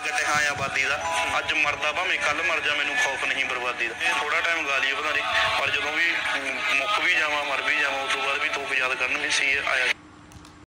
Target है हाँ आबादी का, अज मरदा भावें कल मर जा, मैनू खौफ नहीं बर्बादी का। थोड़ा टाइम गा लीए पता नहीं, पर जो भी मुक भी जावा मर भी जावा उस तो बाद भी तोप याद करन भी सी आया।